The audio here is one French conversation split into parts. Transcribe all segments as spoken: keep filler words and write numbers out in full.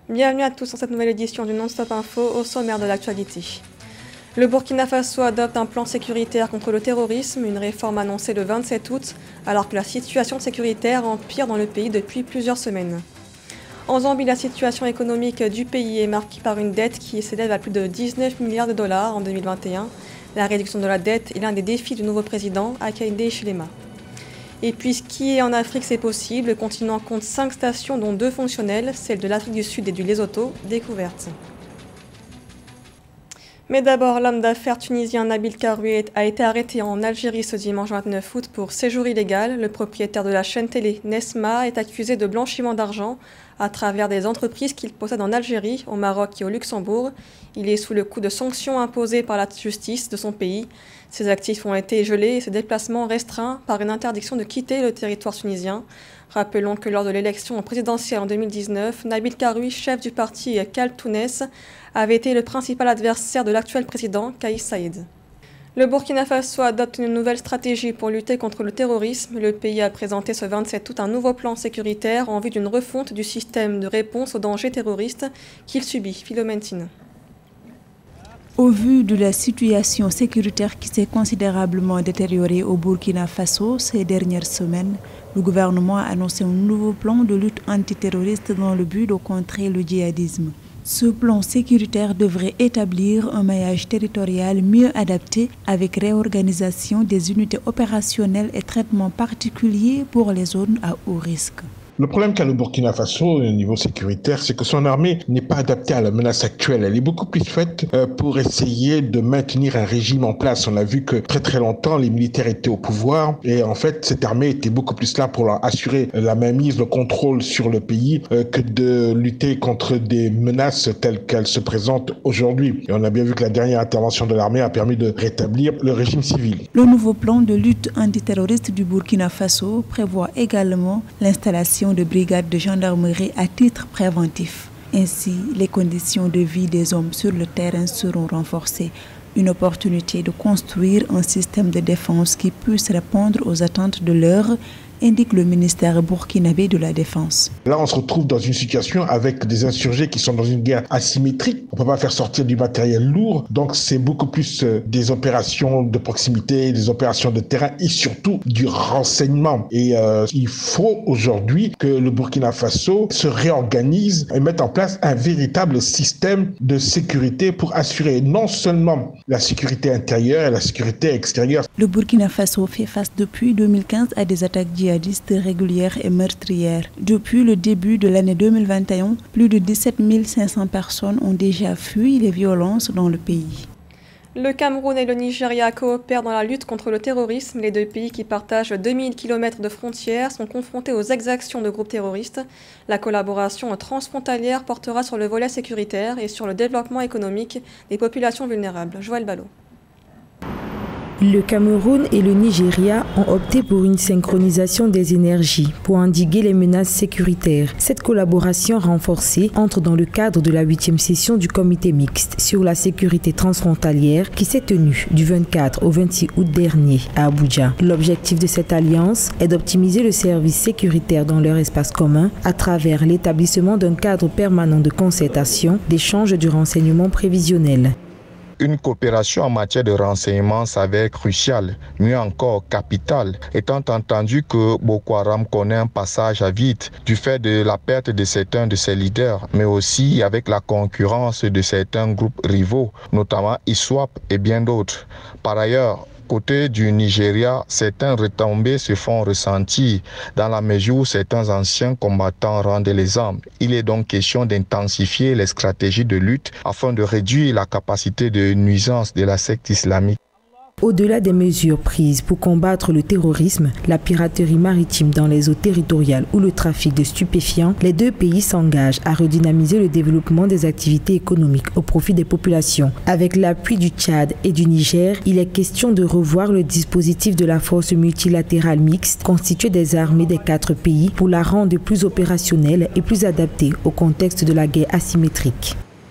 Bienvenue à tous dans cette nouvelle édition du Non-Stop Info au sommaire de l'actualité. Le Burkina Faso adopte un plan sécuritaire contre le terrorisme, une réforme annoncée le vingt-sept août, alors que la situation sécuritaire empire dans le pays depuis plusieurs semaines. En Zambie, la situation économique du pays est marquée par une dette qui s'élève à plus de dix-neuf milliards de dollars en deux mille vingt et un. La réduction de la dette est l'un des défis du nouveau président, Hakainde Hichilema. Et puis skier en Afrique, c'est possible. Le continent compte cinq stations, dont deux fonctionnelles, celles de l'Afrique du Sud et du Lesotho, découvertes. Mais d'abord, l'homme d'affaires tunisien Nabil Karoui a été arrêté en Algérie ce dimanche vingt-neuf août pour séjour illégal. Le propriétaire de la chaîne télé Nesma est accusé de blanchiment d'argent à travers des entreprises qu'il possède en Algérie, au Maroc et au Luxembourg. Il est sous le coup de sanctions imposées par la justice de son pays. Ses actifs ont été gelés et ses déplacements restreints par une interdiction de quitter le territoire tunisien. Rappelons que lors de l'élection présidentielle en deux mille dix-neuf, Nabil Karoui, chef du parti Kal Tounes, avait été le principal adversaire de l'actuel président, Kais Saïed. Le Burkina Faso adopte une nouvelle stratégie pour lutter contre le terrorisme. Le pays a présenté ce vingt-sept août un nouveau plan sécuritaire en vue d'une refonte du système de réponse aux dangers terroristes qu'il subit. Philomentine. Au vu de la situation sécuritaire qui s'est considérablement détériorée au Burkina Faso ces dernières semaines, le gouvernement a annoncé un nouveau plan de lutte antiterroriste dans le but de contrer le djihadisme. Ce plan sécuritaire devrait établir un maillage territorial mieux adapté avec réorganisation des unités opérationnelles et traitement particulier pour les zones à haut risque. Le problème qu'a le Burkina Faso au niveau sécuritaire, c'est que son armée n'est pas adaptée à la menace actuelle. Elle est beaucoup plus faite pour essayer de maintenir un régime en place. On a vu que très très longtemps, les militaires étaient au pouvoir et en fait, cette armée était beaucoup plus là pour leur assurer la mainmise, le contrôle sur le pays que de lutter contre des menaces telles qu'elles se présentent aujourd'hui. Et on a bien vu que la dernière intervention de l'armée a permis de rétablir le régime civil. Le nouveau plan de lutte antiterroriste du Burkina Faso prévoit également l'installation de brigades de gendarmerie à titre préventif. Ainsi, les conditions de vie des hommes sur le terrain seront renforcées. Une opportunité de construire un système de défense qui puisse répondre aux attentes de l'heure, indique le ministère burkinabé de la Défense. Là, on se retrouve dans une situation avec des insurgés qui sont dans une guerre asymétrique. On ne peut pas faire sortir du matériel lourd, donc c'est beaucoup plus des opérations de proximité, des opérations de terrain et surtout du renseignement. Et euh, il faut aujourd'hui que le Burkina Faso se réorganise et mette en place un véritable système de sécurité pour assurer non seulement la sécurité intérieure et la sécurité extérieure. Le Burkina Faso fait face depuis deux mille quinze à des attaques djihadistes régulières et meurtrières. Depuis le début de l'année deux mille vingt et un, plus de dix-sept mille cinq cents personnes ont déjà fui les violences dans le pays. Le Cameroun et le Nigeria coopèrent dans la lutte contre le terrorisme. Les deux pays qui partagent deux mille kilomètres de frontières sont confrontés aux exactions de groupes terroristes. La collaboration transfrontalière portera sur le volet sécuritaire et sur le développement économique des populations vulnérables. Joël Ballot. Le Cameroun et le Nigeria ont opté pour une synchronisation des énergies pour endiguer les menaces sécuritaires. Cette collaboration renforcée entre dans le cadre de la huitième session du comité mixte sur la sécurité transfrontalière qui s'est tenue du vingt-quatre au vingt-six août dernier à Abuja. L'objectif de cette alliance est d'optimiser le service sécuritaire dans leur espace commun à travers l'établissement d'un cadre permanent de concertation, d'échange du renseignement prévisionnel. Une coopération en matière de renseignement s'avère cruciale, mieux encore capitale, étant entendu que Boko Haram connaît un passage à vide du fait de la perte de certains de ses leaders, mais aussi avec la concurrence de certains groupes rivaux, notamment ISWAP et bien d'autres. Par ailleurs, côté du Nigeria, certaines retombées se font ressentir dans la mesure où certains anciens combattants rendent les armes. Il est donc question d'intensifier les stratégies de lutte afin de réduire la capacité de nuisance de la secte islamique. Au-delà des mesures prises pour combattre le terrorisme, la piraterie maritime dans les eaux territoriales ou le trafic de stupéfiants, les deux pays s'engagent à redynamiser le développement des activités économiques au profit des populations. Avec l'appui du Tchad et du Niger, il est question de revoir le dispositif de la force multilatérale mixte constituée des armées des quatre pays pour la rendre plus opérationnelle et plus adaptée au contexte de la guerre asymétrique.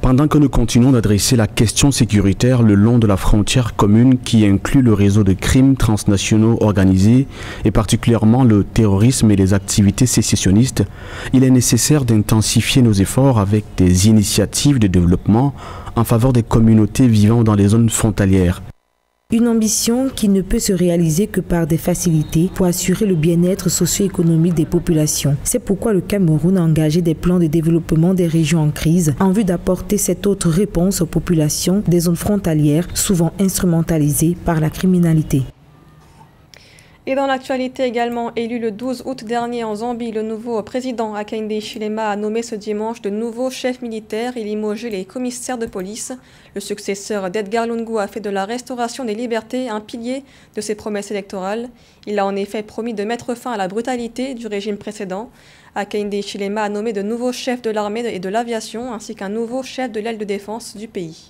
Pendant que nous continuons d'adresser la question sécuritaire le long de la frontière commune qui inclut le réseau de crimes transnationaux organisés et particulièrement le terrorisme et les activités sécessionnistes, il est nécessaire d'intensifier nos efforts avec des initiatives de développement en faveur des communautés vivant dans les zones frontalières. Une ambition qui ne peut se réaliser que par des facilités pour assurer le bien-être socio-économique des populations. C'est pourquoi le Cameroun a engagé des plans de développement des régions en crise en vue d'apporter cette autre réponse aux populations des zones frontalières souvent instrumentalisées par la criminalité. Et dans l'actualité également, élu le douze août dernier en Zambie, le nouveau président Hakainde Hichilema a nommé ce dimanche de nouveaux chefs militaires et limogé les commissaires de police. Le successeur d'Edgar Lungu a fait de la restauration des libertés un pilier de ses promesses électorales. Il a en effet promis de mettre fin à la brutalité du régime précédent. Hakainde Hichilema a nommé de nouveaux chefs de l'armée et de l'aviation ainsi qu'un nouveau chef de l'aile de défense du pays.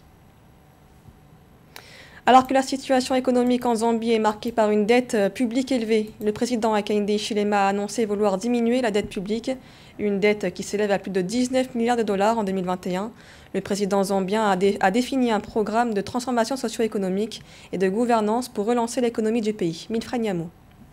Alors que la situation économique en Zambie est marquée par une dette publique élevée, le président Hakainde Hichilema a annoncé vouloir diminuer la dette publique, une dette qui s'élève à plus de dix-neuf milliards de dollars en deux mille vingt et un. Le président zambien a, dé a défini un programme de transformation socio-économique et de gouvernance pour relancer l'économie du pays. Milfred Niamo.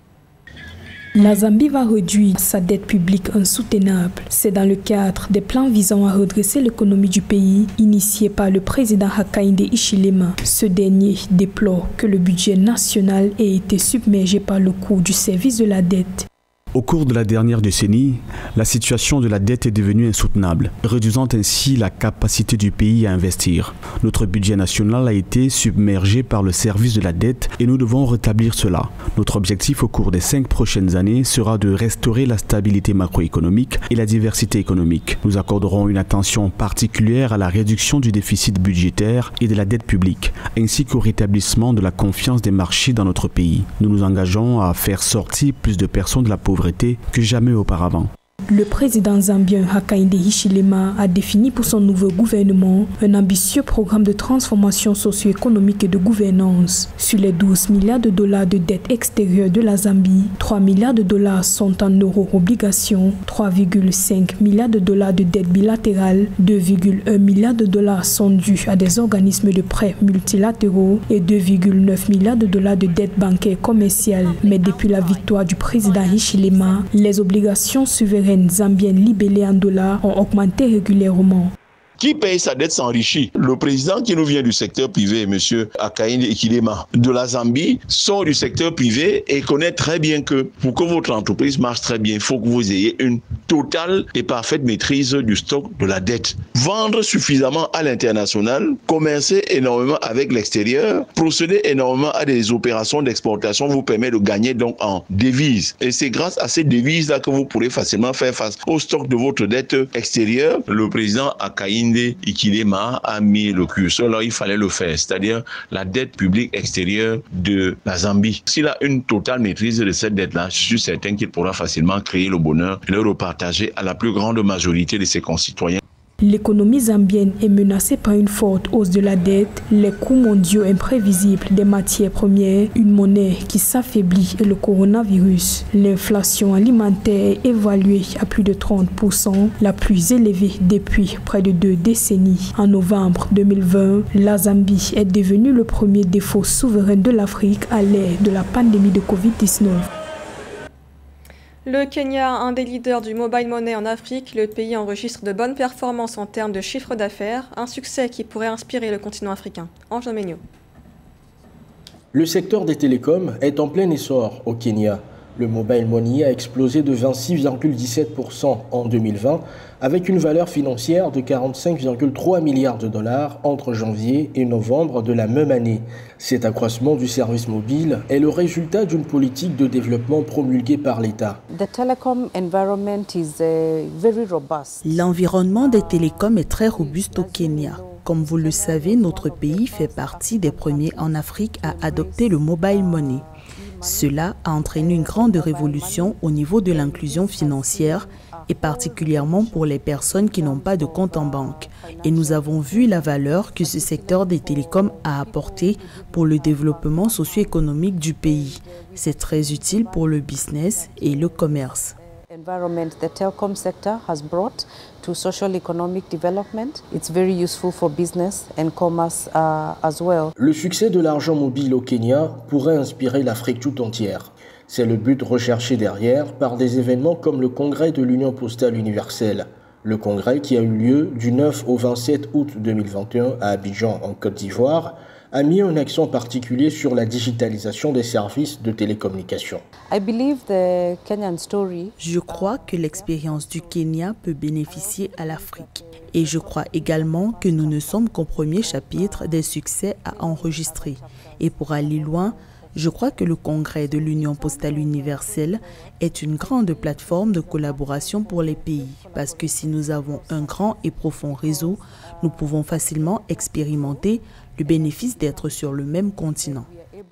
La Zambie va réduire sa dette publique insoutenable. C'est dans le cadre des plans visant à redresser l'économie du pays, initiés par le président Hakainde Hichilema. Ce dernier déplore que le budget national ait été submergé par le coût du service de la dette. Au cours de la dernière décennie, la situation de la dette est devenue insoutenable, réduisant ainsi la capacité du pays à investir. Notre budget national a été submergé par le service de la dette et nous devons rétablir cela. Notre objectif au cours des cinq prochaines années sera de restaurer la stabilité macroéconomique et la diversité économique. Nous accorderons une attention particulière à la réduction du déficit budgétaire et de la dette publique, ainsi qu'au rétablissement de la confiance des marchés dans notre pays. Nous nous engageons à faire sortir plus de personnes de la pauvreté que jamais auparavant. Le président zambien Hakainde Hichilema a défini pour son nouveau gouvernement un ambitieux programme de transformation socio-économique et de gouvernance. Sur les douze milliards de dollars de dette extérieure de la Zambie, trois milliards de dollars sont en euros obligations, trois virgule cinq milliards de dollars de dette bilatérale, deux virgule un milliards de dollars sont dus à des organismes de prêts multilatéraux et deux virgule neuf milliards de dollars de dette bancaire commerciale. Mais depuis la victoire du président Hichilema, les obligations souveraines zambiennes libellées en dollars ont augmenté régulièrement. Qui paye sa dette s'enrichit. Le président qui nous vient du secteur privé, M. Hakainde Hichilema, de la Zambie, sort du secteur privé et connaît très bien que pour que votre entreprise marche très bien, il faut que vous ayez une totale et parfaite maîtrise du stock de la dette. Vendre suffisamment à l'international, commercer énormément avec l'extérieur, procéder énormément à des opérations d'exportation vous permet de gagner donc en devises. Et c'est grâce à ces devises-là que vous pourrez facilement faire face au stock de votre dette extérieure. Le président Hakainde Hichilema a mis le curseur là, il fallait le faire, c'est-à-dire la dette publique extérieure de la Zambie. S'il a une totale maîtrise de cette dette-là, je suis certain qu'il pourra facilement créer le bonheur et le repartager à la plus grande majorité de ses concitoyens. L'économie zambienne est menacée par une forte hausse de la dette, les coûts mondiaux imprévisibles des matières premières, une monnaie qui s'affaiblit et le coronavirus. L'inflation alimentaire est évaluée à plus de trente pour cent, la plus élevée depuis près de deux décennies. En novembre deux mille vingt, la Zambie est devenue le premier défaut souverain de l'Afrique à l'ère de la pandémie de covid dix-neuf. Le Kenya, un des leaders du mobile money en Afrique, le pays enregistre de bonnes performances en termes de chiffre d'affaires, un succès qui pourrait inspirer le continent africain. Ange Domenio. Le secteur des télécoms est en plein essor au Kenya. Le mobile money a explosé de vingt-six virgule dix-sept pour cent en deux mille vingt, avec une valeur financière de quarante-cinq virgule trois milliards de dollars entre janvier et novembre de la même année. Cet accroissement du service mobile est le résultat d'une politique de développement promulguée par l'État. L'environnement des télécoms est très robuste au Kenya. Comme vous le savez, notre pays fait partie des premiers en Afrique à adopter le mobile money. Cela a entraîné une grande révolution au niveau de l'inclusion financière et particulièrement pour les personnes qui n'ont pas de compte en banque. Et nous avons vu la valeur que ce secteur des télécoms a apporté pour le développement socio-économique du pays. C'est très utile pour le business et le commerce. environment the telecom sector has brought to social economic development. It's very useful for business and commerce uh, as well. Le succès de l'argent mobile au Kenya pourrait inspirer l'Afrique tout entière. C'est le but recherché derrière par des événements comme le congrès de l'Union postale universelle. Le congrès qui a eu lieu du neuf au vingt-sept août deux mille vingt et un à Abidjan en Côte d'Ivoire a mis un accent particulier sur la digitalisation des services de télécommunications. I believe the Kenyan story. Je crois que l'expérience du Kenya peut bénéficier à l'Afrique. Et je crois également que nous ne sommes qu'au premier chapitre des succès à enregistrer. Et pour aller loin, je crois que le congrès de l'Union postale universelle est une grande plateforme de collaboration pour les pays. Parce que si nous avons un grand et profond réseau, nous pouvons facilement expérimenter le bénéfice d'être sur le même continent.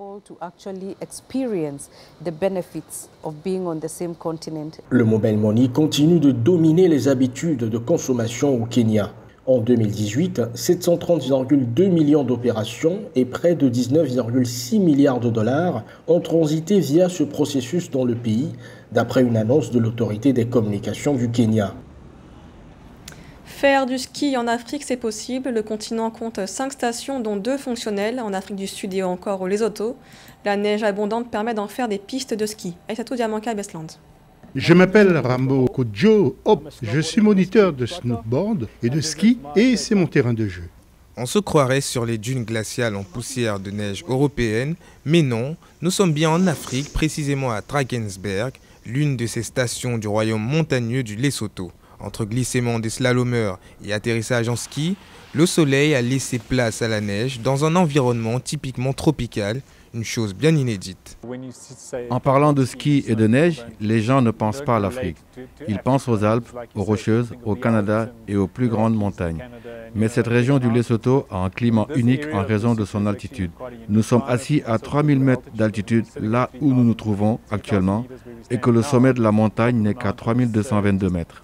Le mobile money continue de dominer les habitudes de consommation au Kenya. En deux mille dix-huit, sept cent trente virgule deux millions d'opérations et près de dix-neuf virgule six milliards de dollars ont transité via ce processus dans le pays, d'après une annonce de l'autorité des communications du Kenya. Faire du ski en Afrique, c'est possible. Le continent compte cinq stations, dont deux fonctionnelles, en Afrique du Sud et encore au Lesotho. La neige abondante permet d'en faire des pistes de ski. Aïssatou Diamanka, Besland. Je m'appelle Rambo Kodjo Hop, je suis moniteur de snowboard et de ski et c'est mon terrain de jeu. On se croirait sur les dunes glaciales en poussière de neige européenne, mais non, nous sommes bien en Afrique, précisément à Drakensberg, l'une de ces stations du royaume montagneux du Lesotho. Entre glissements des slalomeurs et atterrissage en ski, le soleil a laissé place à la neige dans un environnement typiquement tropical, une chose bien inédite. En parlant de ski et de neige, les gens ne pensent pas à l'Afrique. Ils pensent aux Alpes, aux Rocheuses, au Canada et aux plus grandes montagnes. Mais cette région du Lesotho a un climat unique en raison de son altitude. Nous sommes assis à trois mille mètres d'altitude, là où nous nous trouvons actuellement, et que le sommet de la montagne n'est qu'à trois mille deux cent vingt-deux mètres.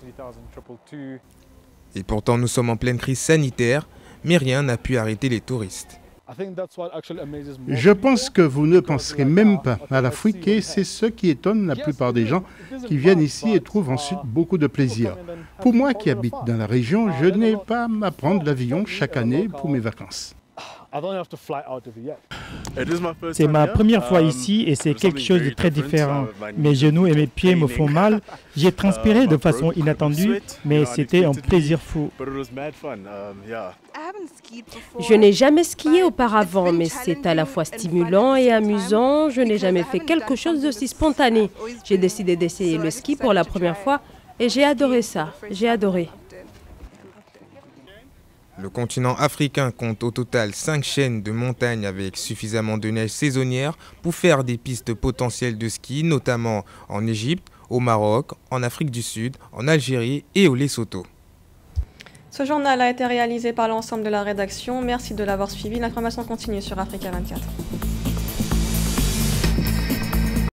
Et pourtant, nous sommes en pleine crise sanitaire, mais rien n'a pu arrêter les touristes. Je pense que vous ne penserez même pas à l'Afrique et c'est ce qui étonne la plupart des gens qui viennent ici et trouvent ensuite beaucoup de plaisir. Pour moi qui habite dans la région, je n'ai pas à prendre l'avion chaque année pour mes vacances. C'est ma première fois ici et c'est quelque chose de très différent. Mes genoux et mes pieds me font mal. J'ai transpiré de façon inattendue, mais c'était un plaisir fou. Je n'ai jamais skié auparavant, mais c'est à la fois stimulant et amusant. Je n'ai jamais fait quelque chose d'aussi spontané. J'ai décidé d'essayer le ski pour la première fois et j'ai adoré ça. J'ai adoré. Le continent africain compte au total cinq chaînes de montagnes avec suffisamment de neige saisonnière pour faire des pistes potentielles de ski, notamment en Égypte, au Maroc, en Afrique du Sud, en Algérie et au Lesotho. Ce journal a été réalisé par l'ensemble de la rédaction. Merci de l'avoir suivi. L'information continue sur Africa vingt-quatre.